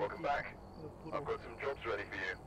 Welcome back. I've got some jobs ready for you.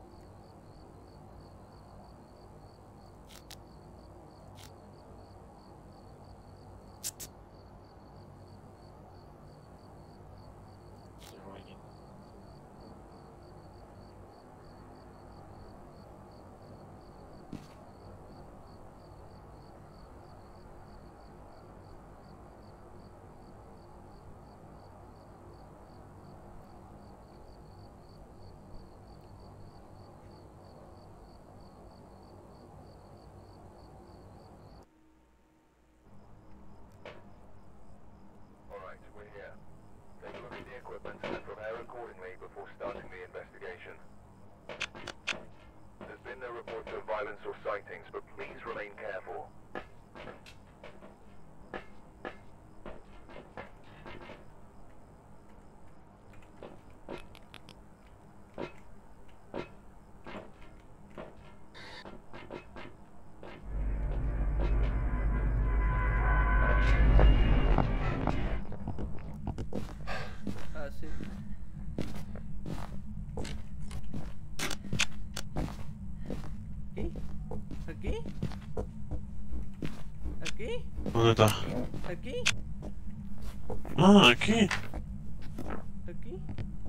¿Dónde está? Aquí. Ah, aquí. Aquí.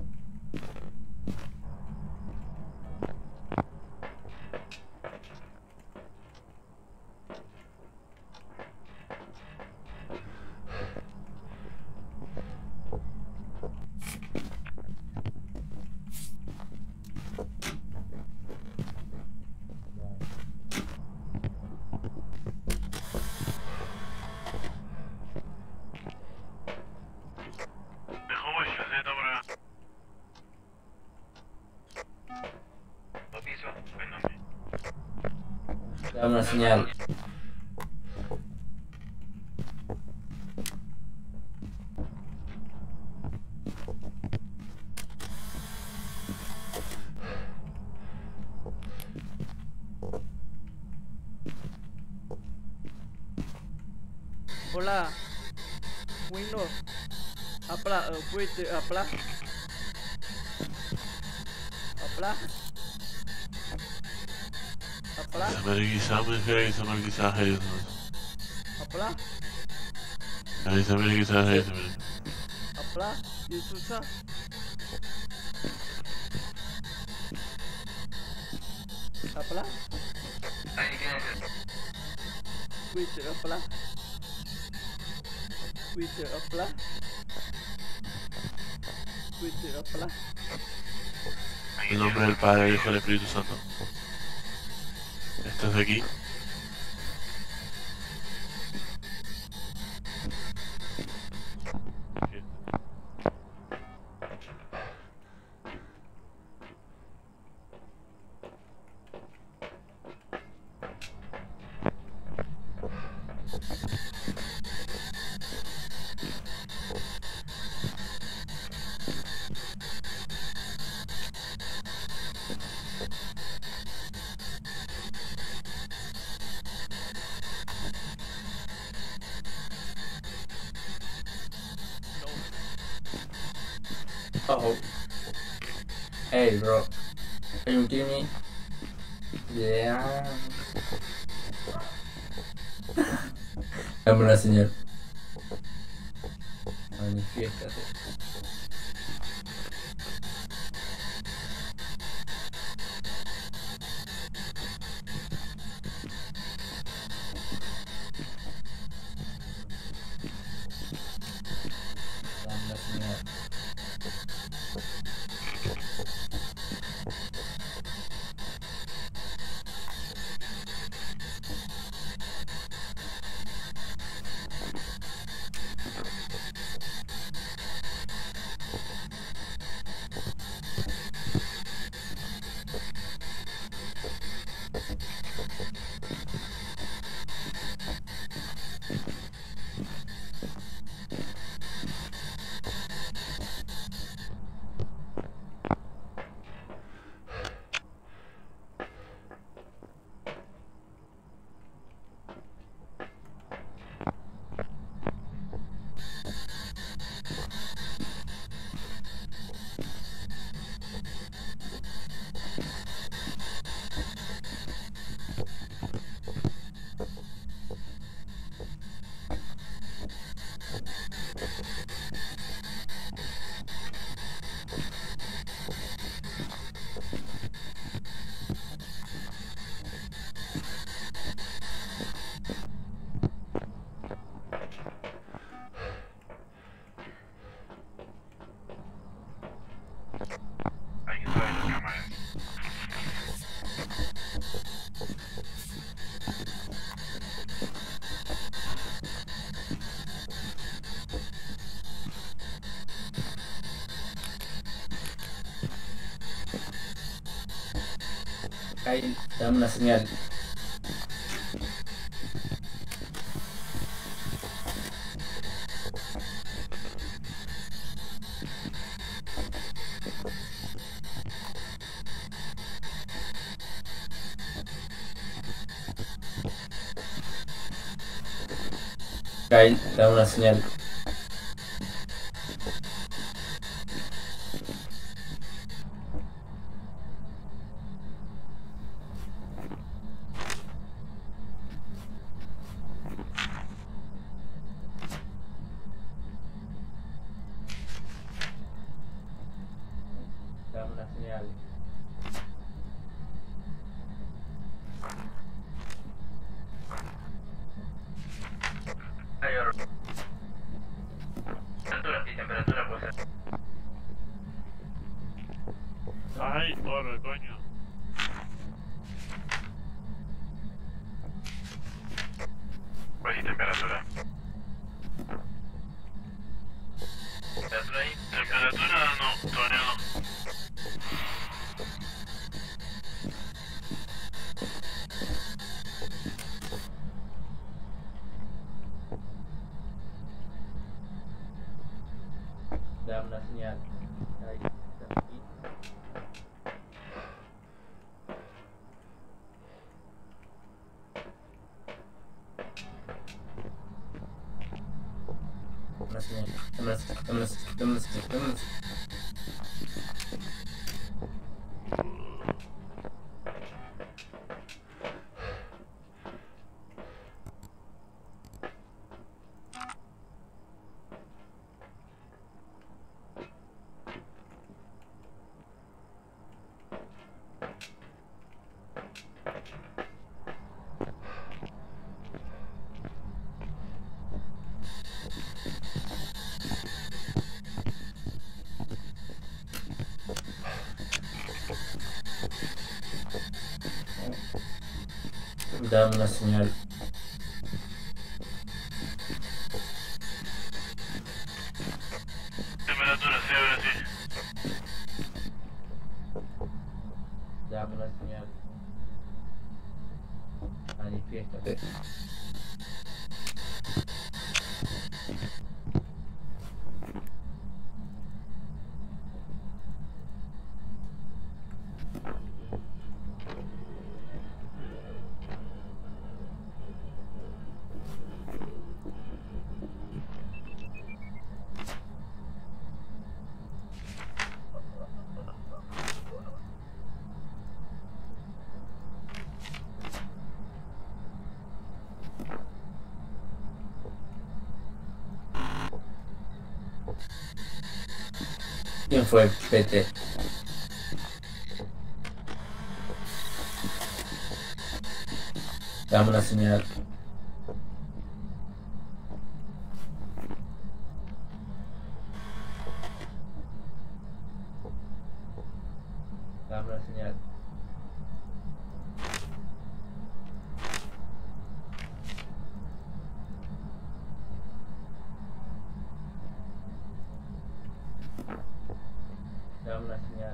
Dame una señal. Hola. Windows. Apla, wait, apla. Apla. Apla. Samir gizah hayır. Apla. Yani Samir gizah hayır. Apla. Di susah. Apla. Wait, apla. Wait, apla. Wait, apla. En el nombre del Padre, del Hijo y del Espíritu Santo. ¿Estás aquí? Oh. Hey, bro. Are you kidding me? Yeah. Dame una señal. Manifiéstate. Dame una señal. Kyle, dame una señal. Kyle, dame una señal. Dame una señal. Temperatura puede ser. Ay, porra, coño. Pues y temperatura. ¿Temperatura ahí? Temperatura no, todavía no. Dame una señal. Ahí, aquí. Una señal. Dame una señal. Dame una señal. Dame una señal. Dame una señal. Dame una señal. Temperatura, sí, ahora sí. Dame una señal. Manifiéstate. ¿Quién fue Pete? Dame una señal. Dame una señal. Dame una señal.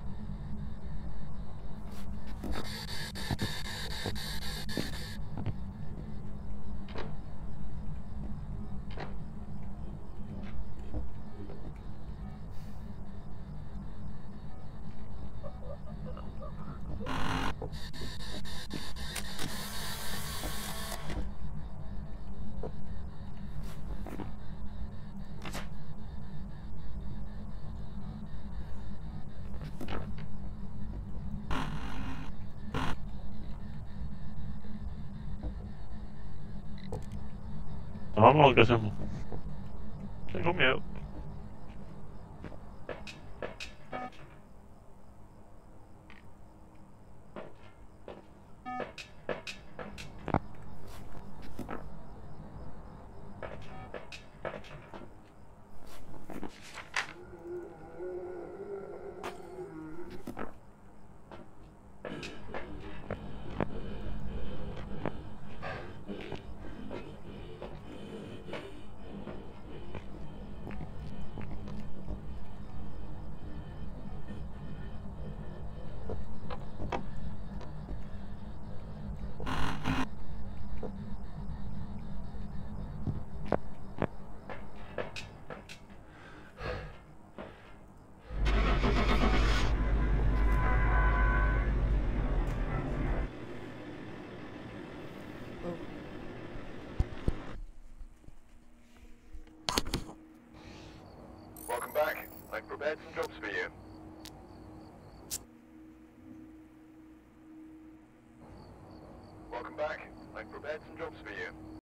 ¿Nos vamos o qué hacemos? Tengo miedo. prepared some jobs for you. Welcome back. I've prepared some jobs for you.